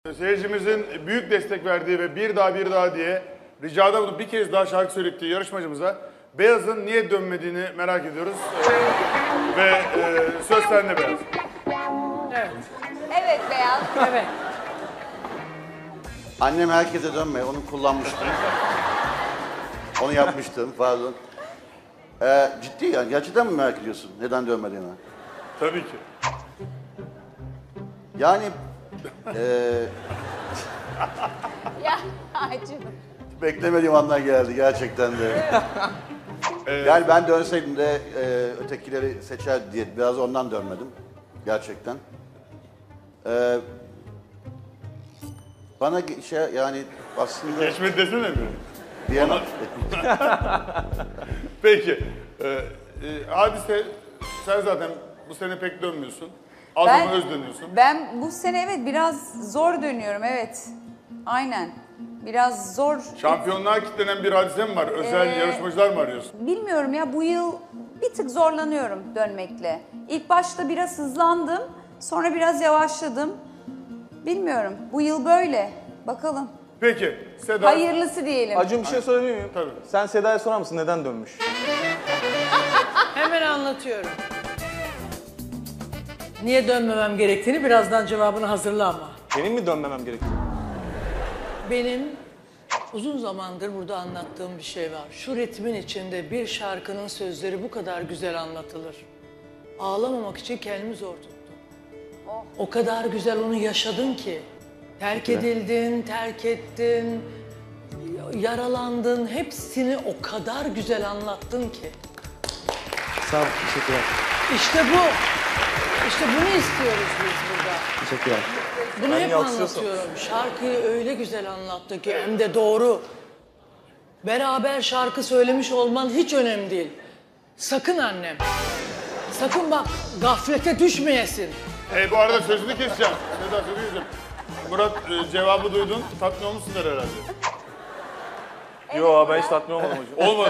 Seyircimizin büyük destek verdiği ve bir daha diye ricada bulunup bir kez daha şarkı söylettiği yarışmacımıza Beyaz'ın niye dönmediğini merak ediyoruz. Ve söz sende Beyaz. Evet. Evet Beyaz. Evet. Annem herkese dönme, onu kullanmıştım. Onu yapmıştım, pardon. Ciddi yani, gerçekten mi merak ediyorsun neden dönmediğini? Tabii ki. Yani... Ya acım. beklemediğim anlar geldi gerçekten de. Yani ben dönseydim de ötekileri seçer diye biraz ondan dönmedim. Gerçekten. Bana yani aslında... Geçmedi desene mi? Bir yana... Peki. Hadise, sen zaten bu sene pek dönmüyorsun. Az ama öz dönüyorsun. Ben bu sene evet biraz zor dönüyorum, evet. Aynen. Biraz zor. Şampiyonluğa kilitlenen bir hadise mi var? Özel yarışmacılar mı arıyorsun? Bilmiyorum ya, bu yıl bir tık zorlanıyorum dönmekle. İlk başta biraz hızlandım, sonra biraz yavaşladım. Bilmiyorum, bu yıl böyle. Bakalım. Peki, Seda. Hayırlısı diyelim. Acun bir şey sorabilir miyim? Tabii. Sen Seda'ya sorar mısın neden dönmüş? Hemen anlatıyorum. Niye dönmemem gerektiğini birazdan cevabını hazırla ama. Benim mi dönmemem gerekiyor? Benim uzun zamandır burada anlattığım bir şey var. Şu ritmin içinde bir şarkının sözleri bu kadar güzel anlatılır. Ağlamamak için kendimi zor tuttum. O kadar güzel onu yaşadın ki. Terk edildin, terk ettin, yaralandın. Hepsini o kadar güzel anlattın ki. Sağ ol, teşekkürler. İşte bu. İşte bunu istiyoruz biz burada. Teşekkürler. Bunu Ben hep yansıyorsam. anlatıyorum. Şarkıyı öyle güzel anlattı ki hem de doğru. Beraber şarkı söylemiş olman hiç önemli değil. Sakın annem. Sakın bak gaflete düşmeyesin. Bu arada sözünü keseceğim. Seda sözünü keseceğim. Murat cevabı duydun. Tatmin olmuşsundur herhalde. Yo ben hiç tatmin olmadım hocam. Olmadı.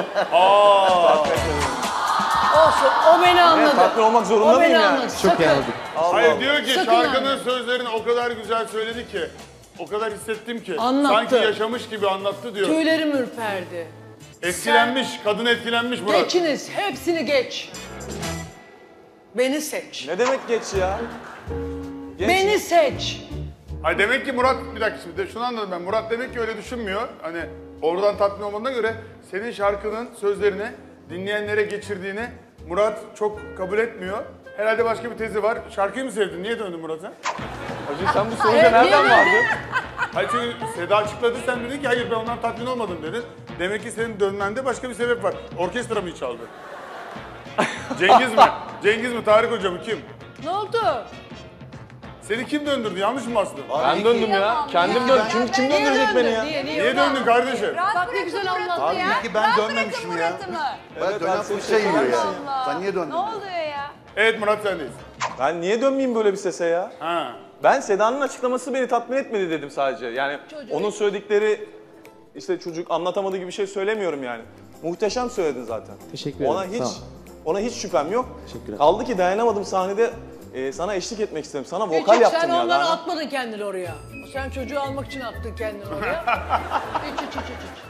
Olsun o beni anladı. tatmin olmak zorunda O beni mıyım yani? anladı. Çok Sakın. iyi anladım. Hayır diyor ki Sakın şarkının anne. sözlerini o kadar güzel söyledi ki, o kadar hissettim ki, Anlattı. sanki yaşamış gibi anlattı diyor. Tüylerim ürperdi. Etkilenmiş, kadın etkilenmiş Murat. Geçiniz hepsini geç. Beni seç. Ne demek geç ya? Geç. Beni seç. Ay demek ki Murat, bir dakika şimdi de şunu anladım ben. Murat demek ki öyle düşünmüyor. Hani oradan tatmin olmadığına göre senin şarkının sözlerini dinleyenlere geçirdiğini Murat çok kabul etmiyor. Herhalde başka bir tezi var. Şarkıyı mı sevdin? Niye döndün Murat'a? Acun sen bu sonuca nereden vardın? Hayır çünkü Seda açıkladı, sen dedin ki hayır ben ondan tatmin olmadım dedin. Demek ki senin dönmende başka bir sebep var. Orkestra mı çaldı? Cengiz mi? Cengiz mi? Tarık Hoca mı? Kim? Ne oldu? Seni kim döndürdü? Yanlış mı bastın? Ben döndüm ya. Kendim dön. Kim döndürecek beni ya? Niye döndün kardeşim? Bak ne güzel anlattı Abi ya. iyi ki ben dönmemişim ya. Ben dönen fırça yiyor ya. Sen niye döndün? Ne oluyor ya? Evet Murat sendeyiz. Ben niye dönmeyeyim böyle bir sese ya? Ha. Ben Seda'nın açıklaması beni tatmin etmedi dedim sadece. Yani onun söyledikleri işte çocuk anlatamadığı gibi bir şey söylemiyorum yani. Muhteşem söyledin zaten. Teşekkür ederim. Sağ ol. Ona hiç şüphem yok. Teşekkürler. Kaldı ki dayanamadım sahnede sana eşlik etmek istedim. Sana vokal Küçük, yaptım sen ya. onları Daha- atmadın kendini oraya. Sen çocuğu almak için attın kendini oraya. Hiç.